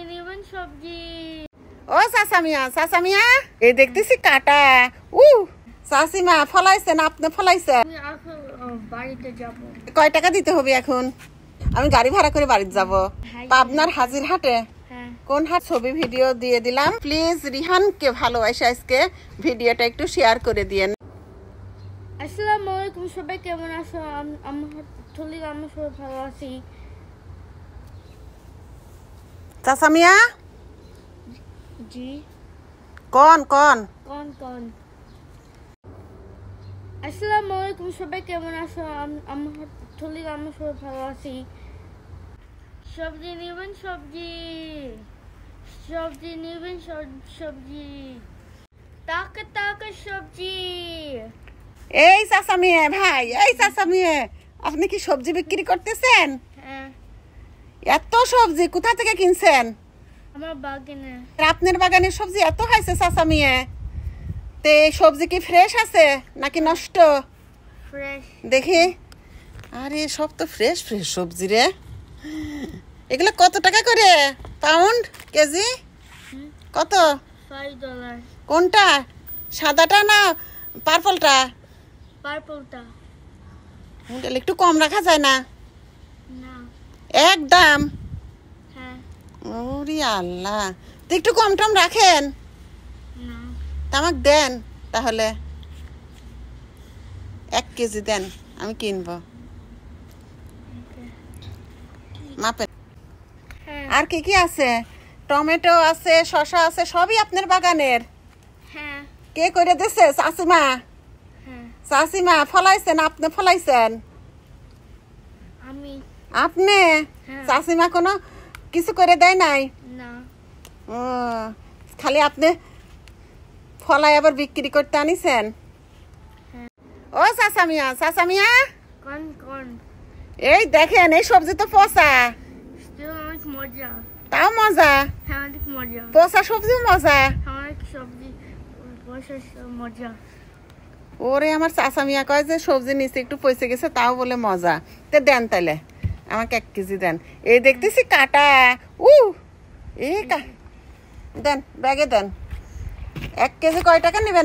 নিবেন সবজি। ও চাচামিয়া এই দেখতেছি কাটা। চাচিমা ফলাইছেন, আপনি ফলাইছেন? আমি এখন বাড়িতে যাব। কয় টাকা দিতে হবে এখন? আমি গাড়ি ভাড়া করে বাড়িতে যাব। পাবনার হাজিরহাটে। হ্যাঁ। কোন হাট? ছবি ভিডিও দিয়ে দিলাম। প্লিজ রিহানকে ভালোবাসে আজকে ভিডিওটা একটু শেয়ার করে দিয়েন। আসসালামু আলাইকুম, সবাই কেমন আছো? আমরা সবাই ভালো আছি। চাচামিয়া জি। কোন আসসালামু আলাইকুম, সবাই কেমন আছো? আমরা সবাই ভালো আছি। সবজি নেবেন সবজি নেবেন সবজি। টাকা সবজি। এই চাচামিয়া ভাই, এই চাচামিয়া আপনি কি সবজি বিক্রি করতেছেন? হ্যাঁ। এত সবজি কোথা থেকে কিনছেন? আমার বাগানে। আপনার বাগানের সবজি এত হয়েছে চাচামিয়া? তে সবজি কি ফ্রেশ আছে নাকি নষ্ট? ফ্রেশ। দেখি। আরে সব তো ফ্রেশ সবজি রে। এগুলো কত টাকা করে পাউন্ড, কেজি? কত? $5। কোনটা, সাদাটা না পার্পলটা? পার্পলটা। একটু কম রাখা যায় না? না। একদম? হ্যাঁ। ওরে আল্লাহ, তো একটু কম টম রাখেন। না। তা আমাকে দেন তাহলে 1 কেজি দেন, আমি কিনবো মাপে। হ্যাঁ। আর কি কি আছে? টমেটো আছে, শসা আছে, সবই আপনার বাগানের? হ্যাঁ। কে করে দিছে? চাচিমা? হ্যাঁ। চাচিমা ফলাইছেন, আপনি ফলাইছেন? আপনি? হ্যাঁ। চাচিমা কোনো কিছু করে দেয় নাই? না। ও, খালি আপনি ফলাই আবার বিক্রি করতে আনিছেন? ও চাচামিয়া কোন এই দেখেন, এই সবজি তো পচা। অনেক মজা। তাও মজা? হ্যাঁ, অনেক মজা। পচা সবজি মজা? অনেক সবজি মজা। ওরে আমার চাচামিয়া কয় যে সবজি নিচে একটু পচে গেছে, তাও বলে মজা। তো দেন তাহলে আমাকে 1 কেজি দেন। এই দেখতেছি কাটা। দেন, ব্যাগে দেন। 1 কেজি কয় টাকা নেবেন?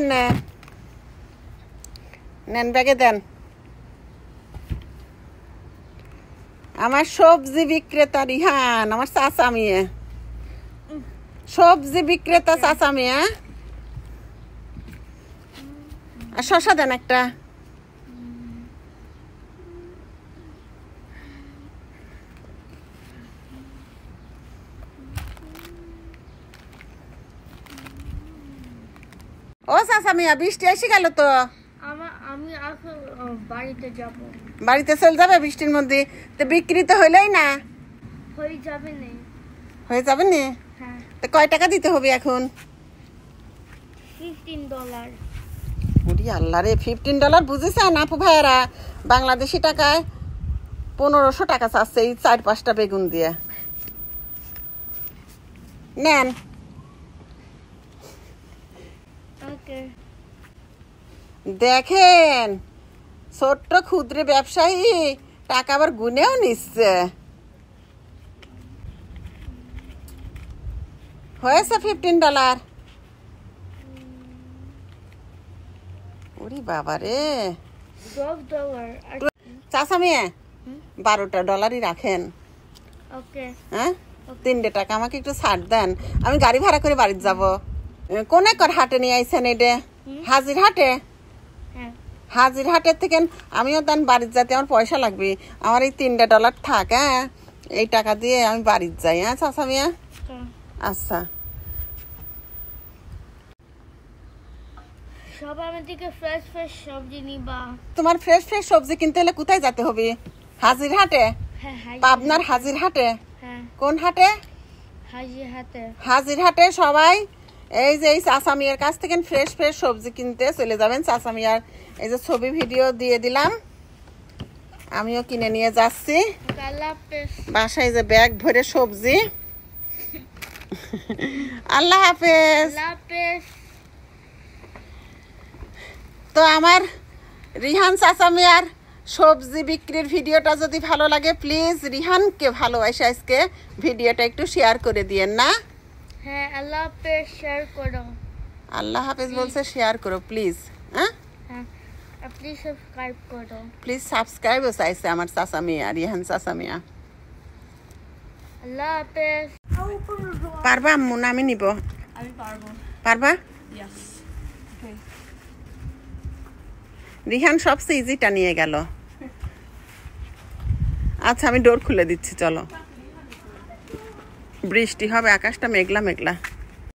নেন, ব্যাগে দেন। আমার সবজি বিক্রেতা রিহান, আমার চাচামিয়া সবজি বিক্রেতা চাচামিয়া। আর শসা দেন একটা। ও চাচামিয়া, বৃষ্টি এসে গেল তো। আমি এখন বাড়িতে যাব। বাড়িতে চলে যাবে বৃষ্টির মধ্যে? তো বিক্রি তো হইলেই না। হয়ে যাবে না। হয়ে যাবে না? হ্যাঁ। তো কয় টাকা দিতে হবে এখন? $15। ওরে আল্লাহ রে, $15 বুঝেছেন আপু ভাইয়েরা? বাংলাদেশি টাকায় 1500 টাকা চাচ্ছে এই 4-5টা বেগুন দিয়ে। নেন। ওকে। দেখেন, ছোট্ট ক্ষুদ্র ব্যবসায়ী টাকা আবার গুনেও নিচ্ছে। হয়েছে $15। ওরে বাবা রে। $12। চাচামিয়া $12 রাখেন। ওকে। হ্যাঁ, 3 টাকা আমাকে একটু ছাড় দেন, আমি গাড়ি ভাড়া করে বাড়িতে যাব। কোন একর হাটে নিয়ে আইছেন? এটা হাজিরহাটে? হ্যাঁ। হাজিরহাটের থেকে আমিও দেন বাড়িতে যেতে, আমার পয়সা লাগবে। আমার এই $3 থাক। হ্যাঁ, এই টাকা দিয়ে আমি বাড়িতে যাই। হ্যাঁ চাচামিয়া? আচ্ছা। সব আমার থেকে ফ্রেশ সবজি নিবা। তোমার ফ্রেশ সবজি কিনতে হলে কোথায় যেতে হবে? হাজিরহাটে? হ্যাঁ। পাবনার হাজিরহাটে? হ্যাঁ। কোন হাটে? হাজিরহাটে সবাই এই যে এই চাচামিয়ার কাছ থেকে ফ্রেশ সবজি কিনতে চলে যাবেন। চাচামিয়ার এই যে ছবি ভিডিও দিয়ে দিলাম, আমিও কিনে নিয়ে যাচ্ছি বাসায় যে ব্যাগ ভরে সবজি। আল্লাহ হাফেজ। তো আমার রিহান চাচামিয়ার সবজি বিক্রির ভিডিওটা যদি ভালো লাগে প্লিজ রিহানকে ভালোবাসে আজকে ভিডিওটা একটু শেয়ার করে দিয়েন না। হ্যাঁ, আল্লাহ হাফেজ, শেয়ার করো। আল্লাহ হাফেজ বলছে, শেয়ার করো প্লিজ। হ্যাঁ, প্লিজ সাবস্ক্রাইব করো। প্লিজ সাবস্ক্রাইবও চাইছে আমার চাচা মিয়া, রিহান চাচা মিয়া। আল্লাহ হাফেজ। পারবা আম্মু না আমি নিব? আমি পারবো। পারবা? Yes. Okay. রিহান সবচেয়ে ইজিটা নিয়ে গেল। আচ্ছা আমি ডোর খুলে দিচ্ছি, চলো। বৃষ্টি হবে, আকাশটা মেঘলা মেঘলা।